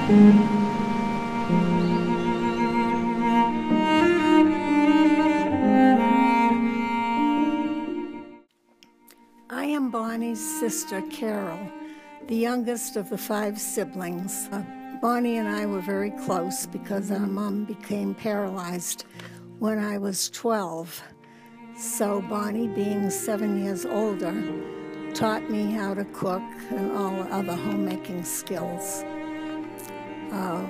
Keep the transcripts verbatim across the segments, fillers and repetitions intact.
I am Bonnie's sister, Carol, the youngest of the five siblings. Uh, Bonnie and I were very close because our mom became paralyzed when I was twelve. So Bonnie, being seven years older, taught me how to cook and all other homemaking skills. Uh,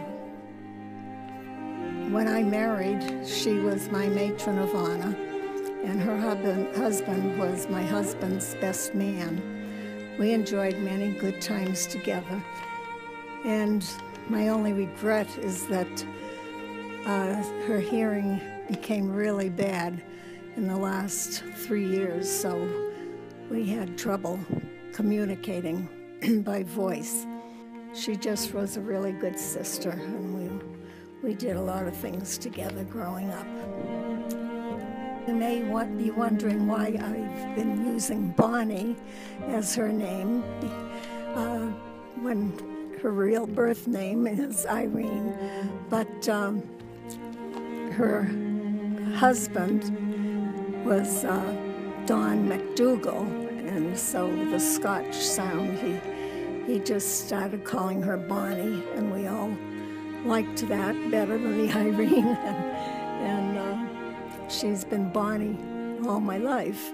when I married, she was my matron of honor, and her husband, husband was my husband's best man. We enjoyed many good times together, and my only regret is that uh, her hearing became really bad in the last three years, so we had trouble communicating by voice. She just was a really good sister, and we, we did a lot of things together growing up. You may be wondering why I've been using Bonnie as her name, uh, when her real birth name is Irene, but um, her husband was uh, Don McDougall, and so the Scotch sound, he, he just started calling her Bonnie, and we all liked that better than the Irene, and, and uh, she's been Bonnie all my life.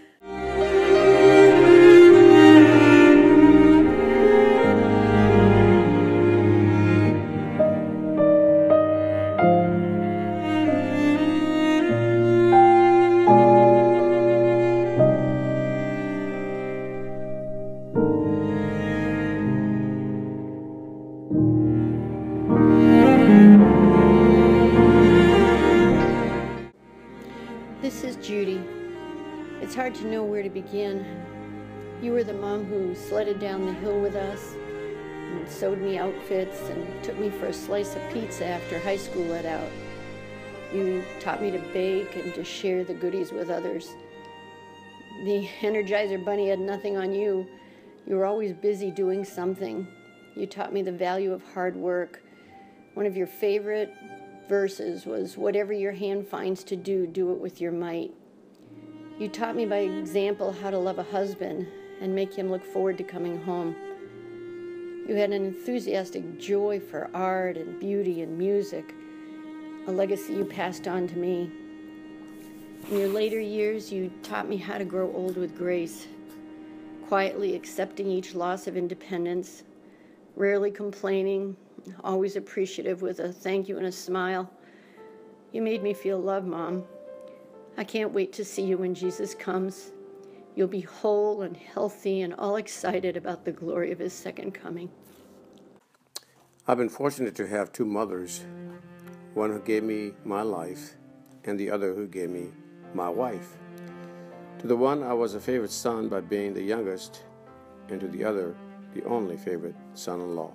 This is Judy. It's hard to know where to begin. You were the mom who sledded down the hill with us and sewed me outfits and took me for a slice of pizza after high school let out. You taught me to bake and to share the goodies with others. The Energizer Bunny had nothing on you. You were always busy doing something. You taught me the value of hard work. One of your favorite verses was, "Whatever your hand finds to do, do it with your might." You taught me by example how to love a husband and make him look forward to coming home. You had an enthusiastic joy for art and beauty and music, a legacy you passed on to me. In your later years, you taught me how to grow old with grace, quietly accepting each loss of independence, rarely complaining, always appreciative with a thank you and a smile. You made me feel loved, Mom. I can't wait to see you when Jesus comes. You'll be whole and healthy and all excited about the glory of his second coming. I've been fortunate to have two mothers, one who gave me my life and the other who gave me my wife. To the one, I was a favorite son by being the youngest, and to the other, the only favorite son-in-law.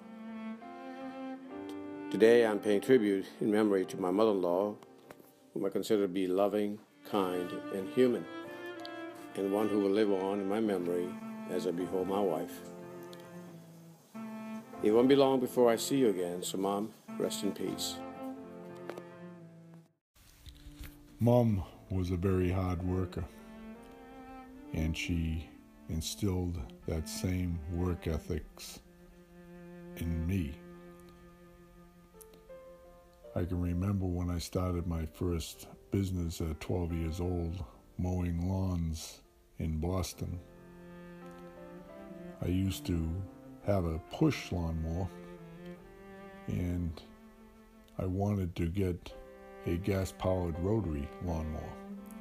Today, I'm paying tribute in memory to my mother-in-law, whom I consider to be loving, kind, and human, and one who will live on in my memory as I behold my wife. It won't be long before I see you again, so Mom, rest in peace. Mom was a very hard worker, and she instilled that same work ethics in me. I can remember when I started my first business at twelve years old, mowing lawns in Boston. I used to have a push lawnmower, and I wanted to get a gas-powered rotary lawnmower.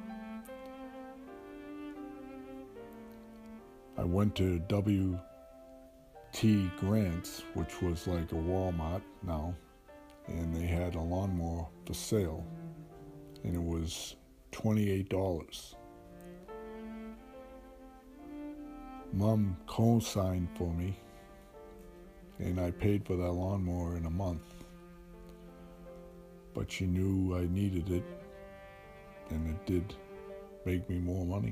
I went to W T Grant's, which was like a Walmart now, and they had a lawnmower for sale, and it was twenty-eight dollars. Mom co-signed for me, and I paid for that lawnmower in a month. But she knew I needed it, and it did make me more money.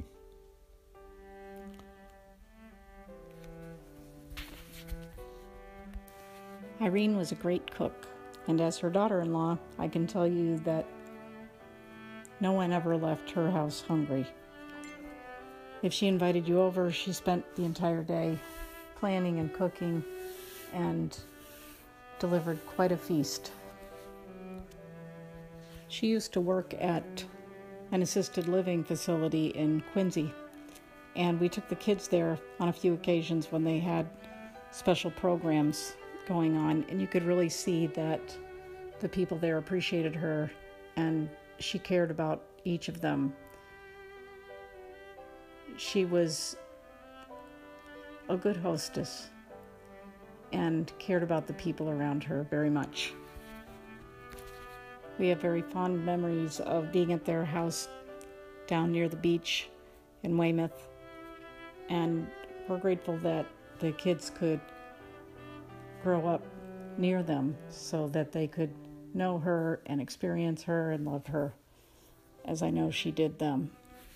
I Irene was a great cook, and as her daughter-in-law, I can tell you that no one ever left her house hungry. If she invited you over, she spent the entire day planning and cooking and delivered quite a feast. She used to work at an assisted living facility in Quincy, and we took the kids there on a few occasions when they had special programs going on, and you could really see that the people there appreciated her and she cared about each of them. She was a good hostess and cared about the people around her very much. We have very fond memories of being at their house down near the beach in Weymouth, and we're grateful that the kids could grow up near them so that they could know her and experience her and love her, as I know she did them.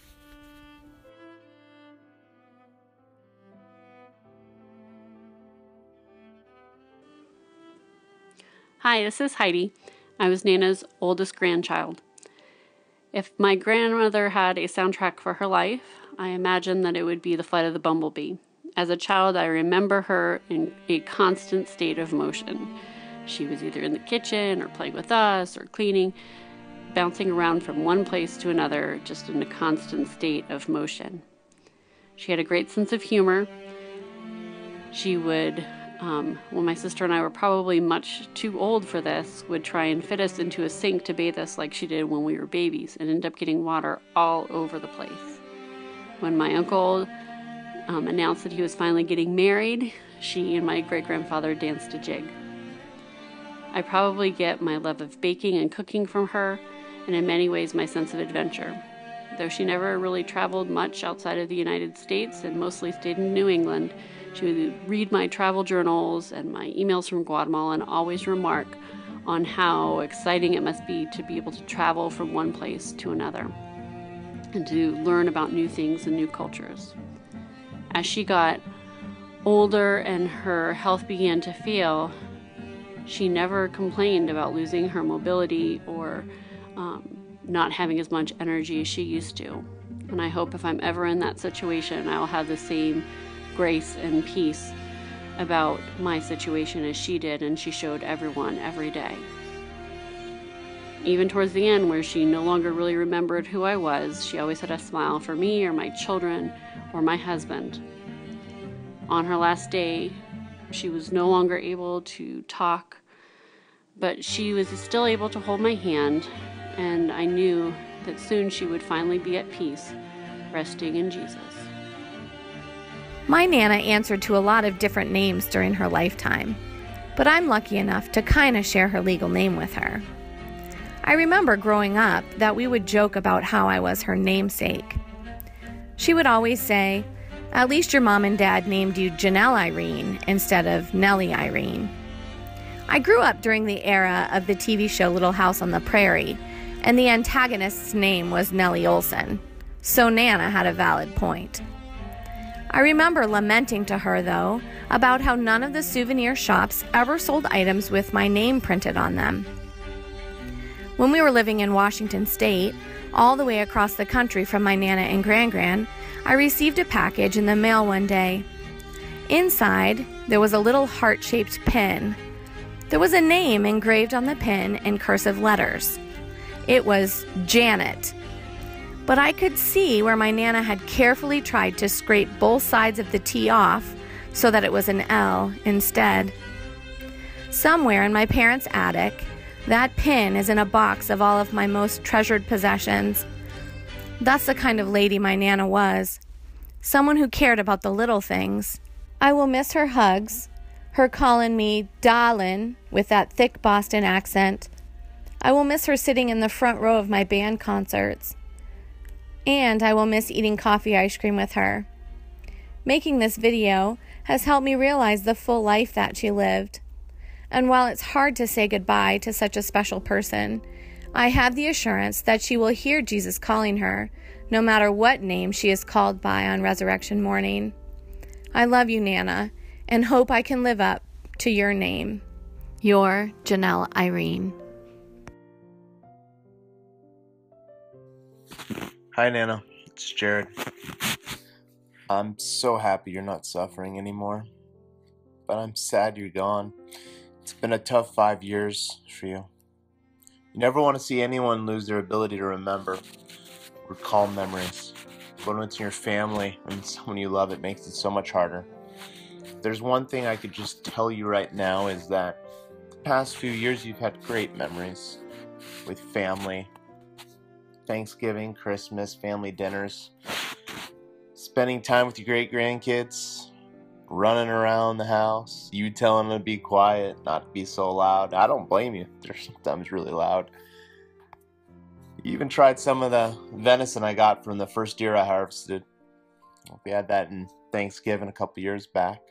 Hi, this is Heidi. I was Nana's oldest grandchild. If my grandmother had a soundtrack for her life, I imagine that it would be The Flight of the Bumblebee. As a child, I remember her in a constant state of motion. She was either in the kitchen or playing with us or cleaning, bouncing around from one place to another, just in a constant state of motion. She had a great sense of humor. She would, um, when my sister and I were probably much too old for this, would try and fit us into a sink to bathe us like she did when we were babies and end up getting water all over the place. When my uncle Um, announced that he was finally getting married, she and my great-grandfather danced a jig. I probably get my love of baking and cooking from her, and in many ways my sense of adventure. Though she never really traveled much outside of the United States and mostly stayed in New England, she would read my travel journals and my emails from Guatemala and always remark on how exciting it must be to be able to travel from one place to another and to learn about new things and new cultures. As she got older and her health began to fail, she never complained about losing her mobility or um, not having as much energy as she used to. And I hope if I'm ever in that situation, I'll have the same grace and peace about my situation as she did, and she showed everyone every day. Even towards the end, where she no longer really remembered who I was, she always had a smile for me or my children or my husband. On her last day, she was no longer able to talk, but she was still able to hold my hand, and I knew that soon she would finally be at peace, resting in Jesus. My Nana answered to a lot of different names during her lifetime, but I'm lucky enough to kind of share her legal name with her. I remember growing up that we would joke about how I was her namesake. She would always say, "At least your mom and dad named you Janelle Irene instead of Nellie Irene." I grew up during the era of the T V show Little House on the Prairie, and the antagonist's name was Nellie Olson, so Nana had a valid point. I remember lamenting to her, though, about how none of the souvenir shops ever sold items with my name printed on them. When we were living in Washington State, all the way across the country from my Nana and Gran-Gran, I received a package in the mail one day. Inside, there was a little heart-shaped pin. There was a name engraved on the pin in cursive letters. It was Janet. But I could see where my Nana had carefully tried to scrape both sides of the T off so that it was an L instead. Somewhere in my parents' attic, that pin is in a box of all of my most treasured possessions. That's the kind of lady my Nana was. Someone who cared about the little things. I will miss her hugs, her calling me darlin' with that thick Boston accent. I will miss her sitting in the front row of my band concerts. And I will miss eating coffee ice cream with her. Making this video has helped me realize the full life that she lived. And while it's hard to say goodbye to such a special person, I have the assurance that she will hear Jesus calling her, no matter what name she is called by on resurrection morning. I love you, Nana, and hope I can live up to your name. Your Janelle Irene. Hi, Nana. It's Jared. I'm so happy you're not suffering anymore, but I'm sad you're gone. It's been a tough five years for you. You never want to see anyone lose their ability to remember, recall memories. But when it's in your family and someone you love, it makes it so much harder. There's one thing I could just tell you right now is that the past few years you've had great memories with family. Thanksgiving, Christmas, family dinners, spending time with your great-grandkids, running around the house, you telling them to be quiet, not to be so loud. I don't blame you. They're sometimes really loud. You even tried some of the venison I got from the first deer I harvested. We had that in Thanksgiving a couple years back.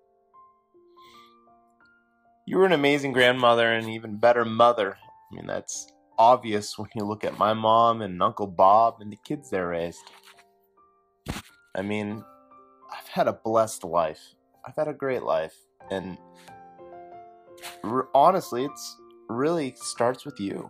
You were an amazing grandmother and even better mother. I mean, that's obvious when you look at my mom and Uncle Bob and the kids they raised. I mean, I've had a blessed life. I've had a great life. And r- honestly, it's really starts with you.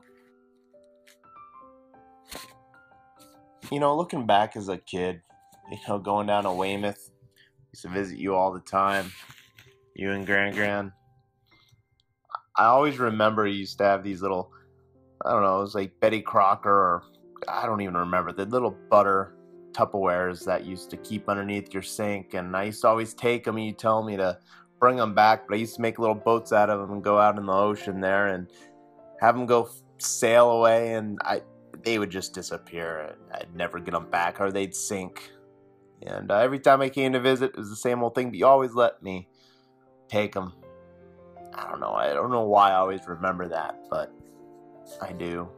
You know, looking back as a kid, you know, going down to Weymouth, used to visit you all the time, you and Grand Grand. I always remember you used to have these little, I don't know, it was like Betty Crocker or I don't even remember, the little butter Tupperwares that used to keep underneath your sink, and I used to always take them and you tell me to bring them back, but I used to make little boats out of them and go out in the ocean there and have them go sail away, and I they would just disappear. I'd never get them back, or they'd sink. And uh, every time I came to visit, it was the same old thing, but you always let me take them. I don't know. I don't know why I always remember that, but I do.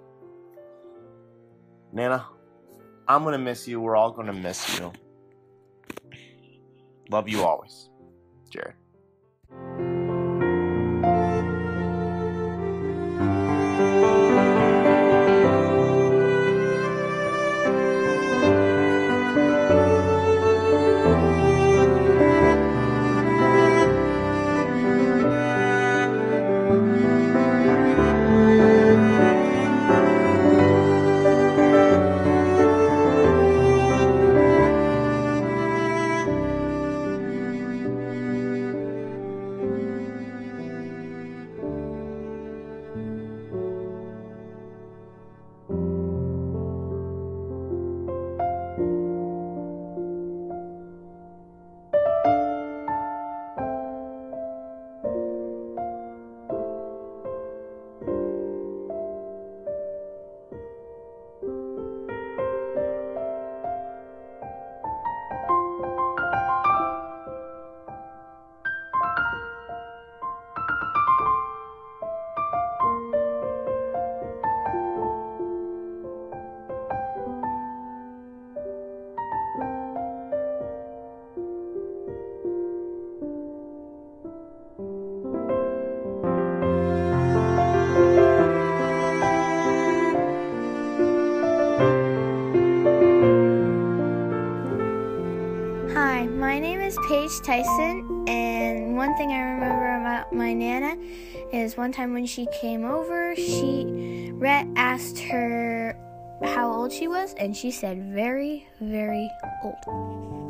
Nana, I'm going to miss you. We're all going to miss you. Love you always. Jared. Hi, my name is Paige Tyson, and one thing I remember about my Nana is one time when she came over, she Rhett asked her how old she was, and she said very, very old.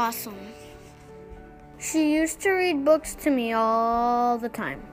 awesome. She used to read books to me all the time.